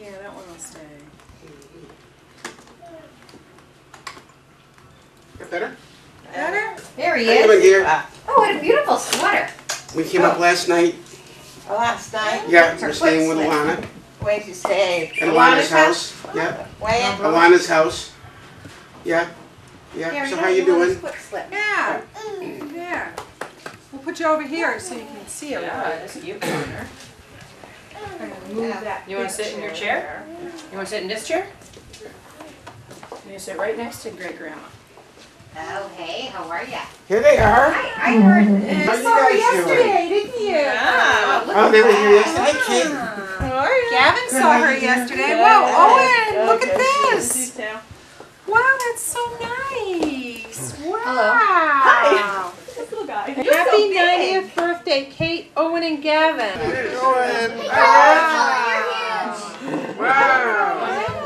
Yeah, that one will stay. Get better? Better? There he How you doing, is. dear? Oh, what a beautiful sweater. We came up last night. Last night? Yeah, we're staying with Alana. Where'd you stay? At Alana's house. Yeah. Where? Alana's house. Yeah. Yeah. So how you doing? Yeah. Yeah. We'll put you over here so you can see it. Yeah, that's a cute corner. Move that. You want to sit in your chair? You want to sit in this chair? You sit right next to great grandma. Oh, hey, how are ya? Here they are. I heard. How you guys Yesterday, didn't you? Yeah. doing? Oh, they were here yesterday. Hi, kid. How are you? Gavin saw her yesterday. Whoa, Owen, look at this. Wow, that's so nice. Wow. Hello. Hi. This little guy. Happy 90th birthday, Kate, Owen, and Gavin. Owen. Wow.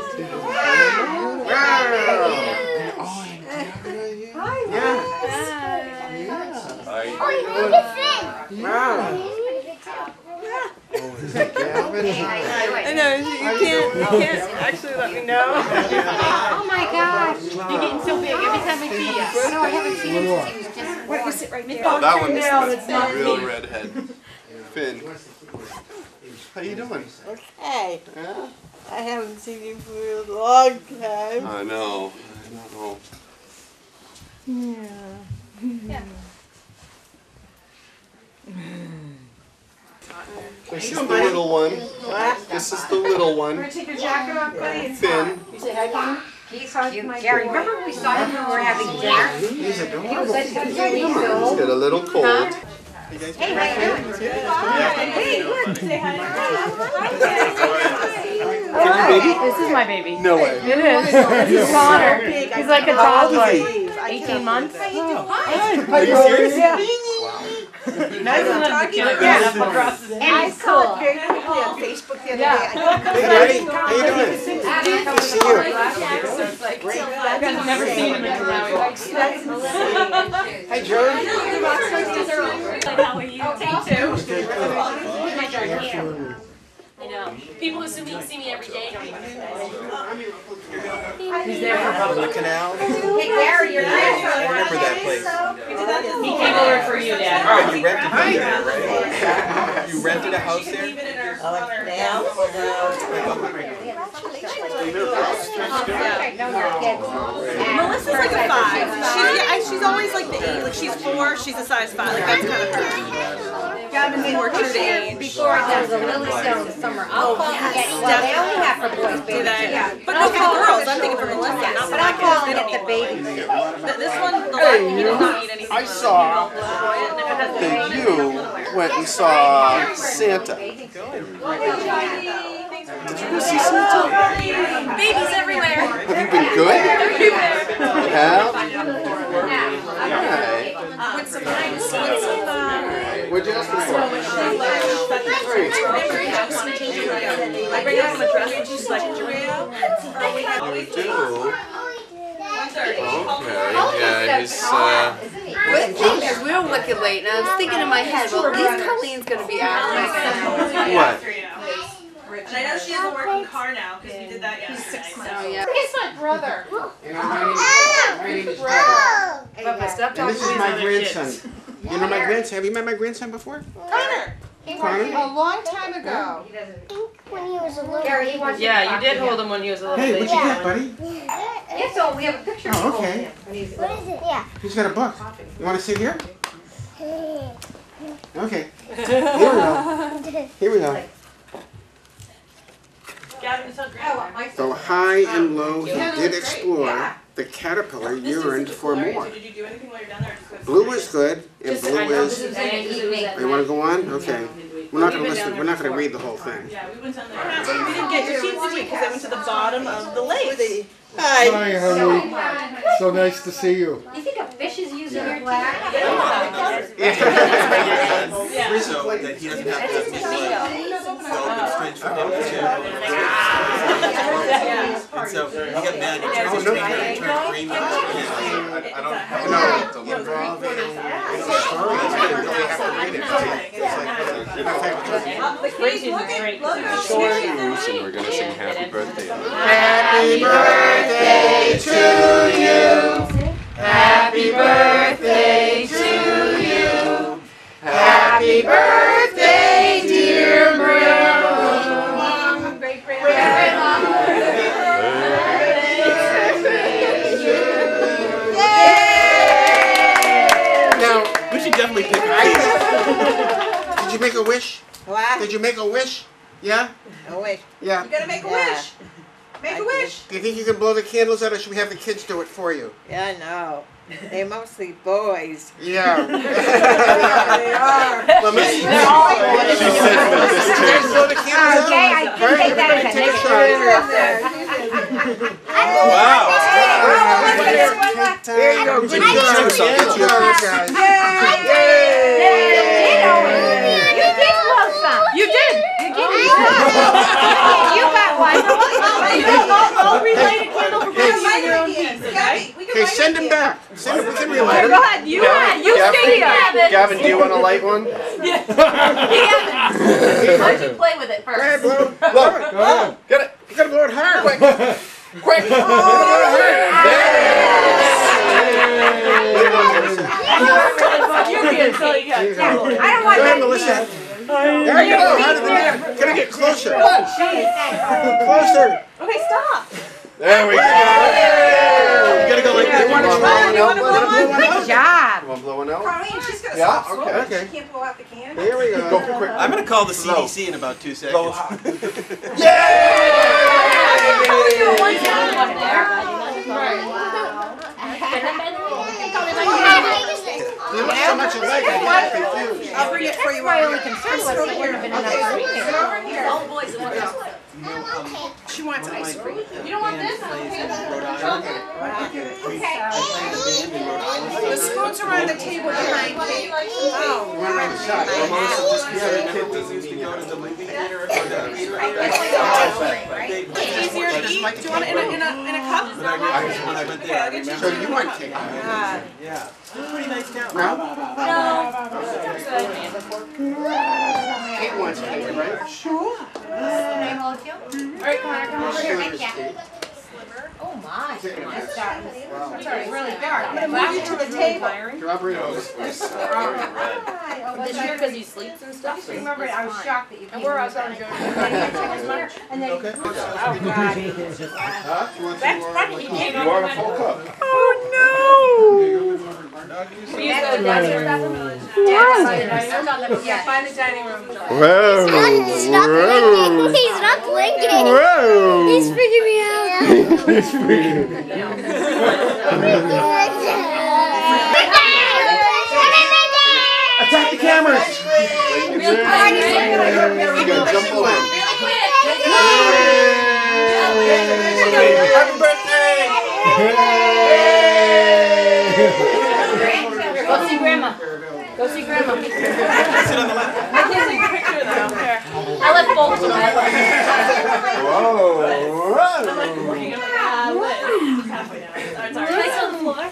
Wow. I know, you can't actually let me know. Oh my gosh. You're getting so big every time I see you. No, I haven't seen him since he was just What is it right there? Oh, that one's the real redhead. Finn. How you doing? Okay. Yeah? I haven't seen you for a long time. I know. Yeah. This is the little one. What? This is the little one. Take your jacket off, buddy. It's Finn. You say hi, Gavin? He's cute. Gary, remember when we saw him when we were having dinner? He's He was adorable. like 2 weeks He's old. got a little cold. Hey, how you doing? Hey, look. Say hi. This is my baby. No way. It is. This is Connor. He's like a toddler. 18 months. Are you serious? Nice enough to kill it right up across the And he's cool. Very quickly on Facebook the other day. Hey, Daddy. How you doing? Good to see you. I've never seen him until now. Hi, Joe. How are you? I know. People assume you see me every day. Don't even He's there for The canal. Hey, Gary, you're I remember that place. He came over for you, Dad. Oh, you rented one there, right? You rented a house there? Melissa's like a 5. She's always like the 8. Like she's 4, she's a size 5. Like that's kind of her. Gavin's more true to age. Before it was a Lily Stone summer. Well, they only have for boys, baby. But no, for the girls. I'm thinking for Melissa, not for But my I'm kids. calling it the baby. This one, the last, he does not eat anything. I saw that you went and saw Santa. Did you go see Santa? Babies everywhere. Have you been good? You have? Alright. With some ice, What'd you ask me for? I bring out some dress and she's like, You do? Okay, yeah, he's, It's real wicked late, and I was thinking in my head, well, at least Colleen's going to be out. what? And I know she has a working car now because we did that yesterday. So Yeah. It's my brother. You know, my name is Brother. Papa, stop And talking this to is these my other grandson. kids. You know my grandson? Have you met my grandson before? Connor. Connor? A long time ago. When he was a little. Gary, he wants Yeah, you did hold him when he was a little Hey, baby. what you got, buddy? Yes, so we have a picture. Oh, okay. When he's What is it? Yeah. He's got a book. You want to sit here? Okay. Here we go. Here we go. Gavin, tell Grandma. Though high and low he did explore, the caterpillar yearned for more. Did you do anything while you're down there? Blue is good, and blue is... evening. You want to go on? Okay. We're not going to listen. We're not going to read the whole thing. Yeah, we went down there. But we didn't get your teams this week because they went to the bottom of the lake. Hi. Hi, honey. So nice to see you. You think a fish is using your black? Yeah. So that he doesn't have to miss Bingo. strange for him to And so he got mad. He turned his finger and turned green. I don't have to look involved. You really have to read it. And we're going to sing Happy Birthday. Happy birthday to you. Happy birthday to you. Happy birthday, dear Now, we should definitely pick a cake. Did you make a wish? What? Did you make a wish? Yeah? A wish. Yeah. You gotta make a wish. Make a wish. Do you think you can blow the candles out, or should we have the kids do it for you? Yeah, no. They're mostly boys. Yeah. They are. Well, Missy, They're all boys. she says that this Okay, I can take that as a Take a negative. Wow. There you go. Good job. Good job, guys. You did blow some. You did. You got one. I'll relight a candle for both of you in your own piece, okay? Okay, send them back. Send them. We can relight them. Go ahead, you stay here. Gavin, do you want to light one? Why don't you play with it Go ahead, first? blow. Blow it. Go ahead. Get it. You gotta blow it hard. Quick. Quick. Blow it hard. You're being silly. I don't want Go ahead, that Melissa. piece. There you go. Harder than that. Gotta get closer. Closer. Okay, stop. There we go. You gotta go like You that. want to blow one out? Good job. Want to blow one out? Colleen, she's gonna Yeah, stop okay. smoking. She can't blow out the candle. Here we go. Go for quick. I'm gonna call the CDC in about 2 seconds. You look so much alike. I get confused. I'll bring it for you. My only concern was there wouldn't have been enough for me. All boys in one house. She wants ice cream. You don't want this? The spoons are on the table behind me. Oh. It's easier to eat. Do you want it in a cup? So you want cake? Yeah. Pretty nice town. No? Kate wants cake, right? Sure. Can I hold you? Alright, come over here. Thank you. Oh my. It's really dark. I'm gonna move you to the table. Drop her nose. This year because he sleeps and stuff. So Remember, I was shocked that you came. we're outside enjoying it. And then, Okay. oh God. That's funny. He came You want a full cup? We use the downstairs bathroom. Yeah, find the dining room. Whoa. He's not blinking. Whoa. He's freaking me out. Attack the cameras. Real quick. You gotta jump away. Really quick. Happy birthday! Go see grandma. Go see grandma. Sit on the left. I can't take a picture though. Here. I left both of them. Whoa. Place on the floor.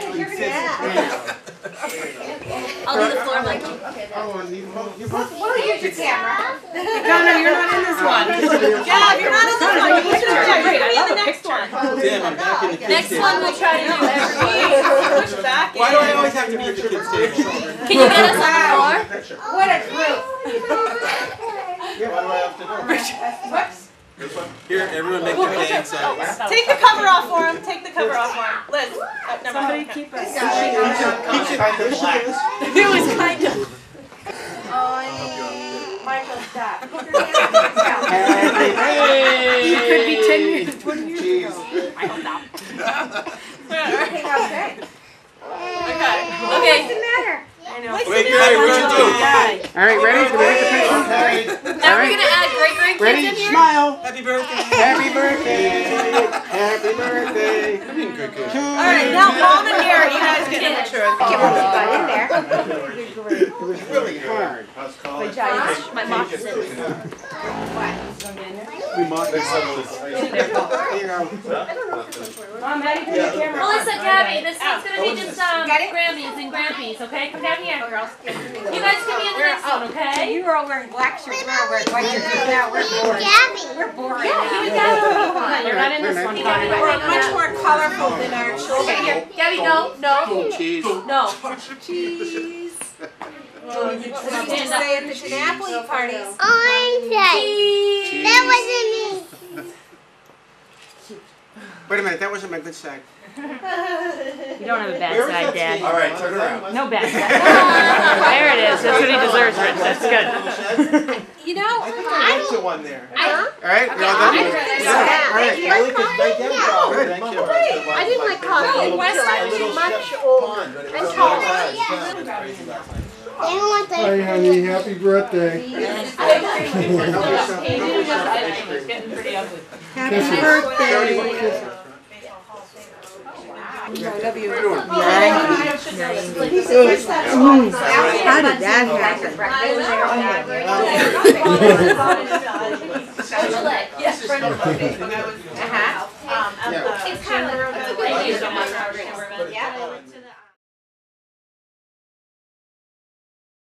I'll do the floor, Mikey. Oh, and you both. We'll use your camera. Gunnar, you're not in this one. Yeah, you're not in this one. You should be in the next one. Damn, I'm back in the kids' Next table. one we'll try to do every Push back. Why do I always have to be at the kids' table? Can you get us on the floor? What a group. Yeah, what do I have to do? Here, everyone make their dance songs. Take the cover off for him. Take the cover off for him. Liz. Somebody keep us. Keep it kind of black. It was kind of. Michael, stop. You could be 10 years, 20 years ago. Okay. Okay. What's the matter? Wait, Gary, what you doing? All right, ready? Can we take a picture? Now we're gonna add great grandkids Ready? in here. Smile. Happy birthday! Happy birthday. Happy birthday. Alright, now Mom and Gary, you guys get a picture of Get what we got in there. It was really hard. My mom said. What? too much. There you go. Mom, Maddie, turn the camera. Melissa, Gabby, this is gonna be just Grammys and Grampies, okay? Come down here. You guys can be in the next one, okay? You were all wearing black shirts, we're all wearing white shirts. Now we're boring. We're boring. Yeah, now. you got You're not in this one, Connie. We're much more colorful than our children. Okay, here. Gabby, no. Cheese. No. Cheese. Stand What did you up. say at the Napoli parties? Cheese. That wasn't me. Wait a minute, that wasn't my good side. You don't have a bad side, Dad. All right, turn around. No bad side. There it is. That's what he deserves, Rich. That's good. You know, I get you one there. All right, we're all done? Yeah, all right. Really, 'cause right there, thank you. I didn't like coffee until I was much older and taller. They don't want Hi, the. honey. Happy birthday. It's getting pretty ugly. happy Kisses. birthday. What are you doing? How did that happen? Yeah.